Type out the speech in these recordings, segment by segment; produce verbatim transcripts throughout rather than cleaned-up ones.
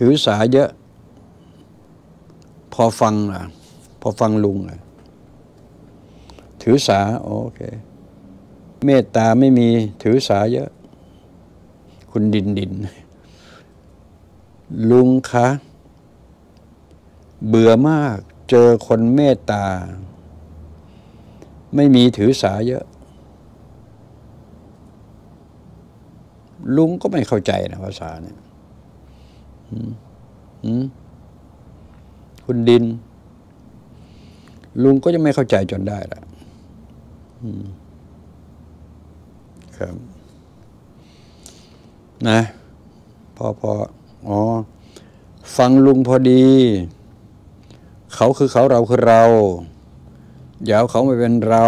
ถือสาเยอะพอฟังอ่ะพอฟังลุงอ่ะถือสาโอเคเมตตาไม่มีถือสาเยอะคุณดินดินลุงคะเบื่อมากเจอคนเมตตาไม่มีถือสาเยอะลุงก็ไม่เข้าใจนะภาษาเนี่ยคุณดินลุงก็จะไม่เข้าใจจนได้ละครับนะพอพออ๋อฟังลุงพอดีเขาคือเขาเราคือเราอย่าเอาเขาไม่เป็นเรา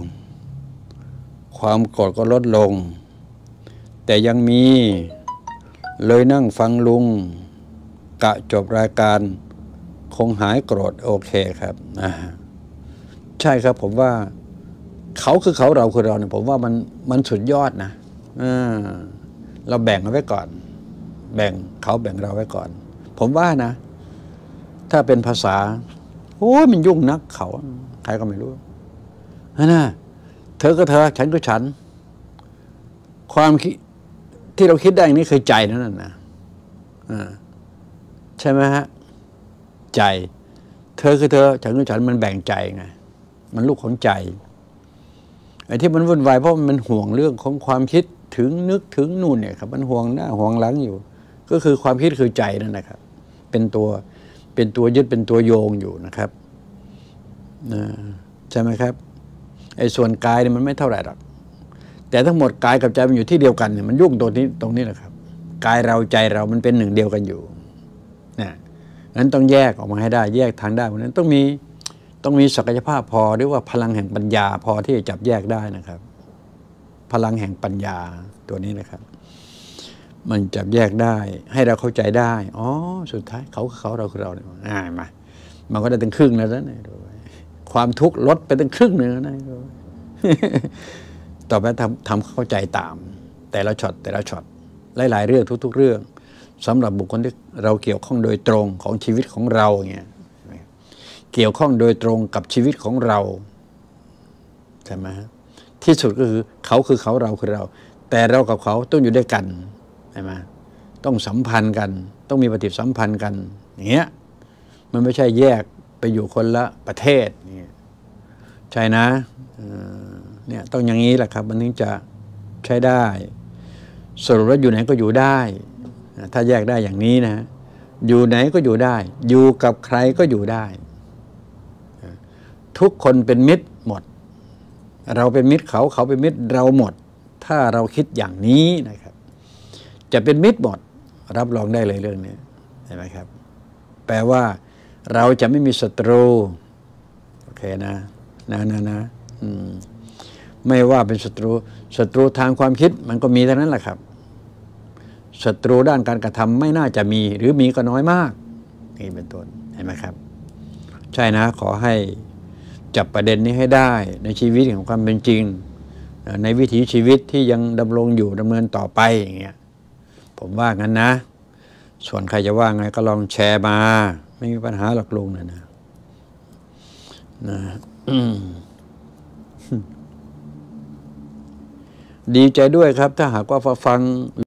ความโกรธก็ลดลงแต่ยังมีเลยนั่งฟังลุงกะจบรายการคงหายโกรธโอเคครับอ่าใช่ครับผมว่าเขาคือเขาเราคือเราเนี่ยผมว่ามันมันสุดยอดนะอ่าเราแบ่งเอาไว้ก่อนแบ่งเขาแบ่งเราไว้ก่อนผมว่านะถ้าเป็นภาษาโอ้ยมันยุ่งนักเขาใครก็ไม่รู้นะเธอก็เธอฉันก็ฉันความคิดที่เราคิดได้อย่างนี้คือใจนั่นนะใช่ไหมฮะใจเธอคือเธอฉันคือฉันมันแบ่งใจไงมันลูกของใจไอ้ที่มันวุ่นวายเพราะมันห่วงเรื่องของความคิดถึงนึกถึงนู่นเนี่ยครับมันห่วงหน้าห่วงหลังอยู่ก็คือความคิดคือใจนั่นนะครับเป็นตัวเป็นตัวยึดเป็นตัวโยงอยู่นะครับใช่ไหมครับไอ้ส่วนกายเนี่ยมันไม่เท่าไหร่หรอกแต่ทั้งหมดกายกับใจมันอยู่ที่เดียวกันเนี่ยมันยุ่งตรงนี้ตรงนี้แหละครับกายเราใจเรามันเป็นหนึ่งเดียวกันอยู่นะนั้นต้องแยกออกมาให้ได้แยกทางได้เพราะนั้นต้องมีต้องมีศักยภาพพอหรือว่าพลังแห่งปัญญาพอที่จะจับแยกได้นะครับพลังแห่งปัญญาตัวนี้นะครับมันจับแยกได้ให้เราเข้าใจได้อ๋อสุดท้ายเขาคือเขาเราคือเราเนี่ยง่ายมามันก็ได้ถึงครึ่งแล้วนะความทุกข์ลดไปถึงครึ่งหนึ่งนะต่อไปทำทำเข้าใจตามแต่ละช็อตแต่ละช็อตหลายๆเรื่องทุกๆเรื่องสำหรับบุคคลที่เราเกี่ยวข้องโดยตรงของชีวิตของเราเงี้ยเกี่ยวข้องโดยตรงกับชีวิตของเราใช่ไหมที่สุดก็คือเขาคือเขาเราคือเราแต่เรากับเขาต้องอยู่ด้วยกันใช่ไหมต้องสัมพันธ์กันต้องมีปฏิสัมพันธ์กันอย่างเงี้ยมันไม่ใช่แยกไปอยู่คนละประเทศนี่ใช่นะเนี่ยต้องอย่างนี้แหละครับมันถึงจะใช้ได้สรุปว่าอยู่ไหนก็อยู่ได้ถ้าแยกได้อย่างนี้นะอยู่ไหนก็อยู่ได้อยู่กับใครก็อยู่ได้ทุกคนเป็นมิตรหมดเราเป็นมิตรเขาเขาเป็นมิตรเราหมดถ้าเราคิดอย่างนี้นะครับจะเป็นมิตรหมดรับรองได้เลยเรื่องนี้เห็นไหมครับแปลว่าเราจะไม่มีศัตรูโอเคนะนะนะนะอืมไม่ว่าเป็นศัตรูศัตรูทางความคิดมันก็มีเท่านั้นแหละครับศัตรูด้านการกระทำไม่น่าจะมีหรือมีก็น้อยมากนี่เป็นต้นเห็นไหมครับใช่นะขอให้จับประเด็นนี้ให้ได้ในชีวิตของความเป็นจริงในวิถีชีวิตที่ยังดำรงอยู่ดำเนินต่อไปอย่างเงี้ยผมว่างั้นนะส่วนใครจะว่าไงก็ลองแชร์มาไม่มีปัญหาหรอกลุงนะนะนะดีใจด้วยครับถ้าหากว่าฟัง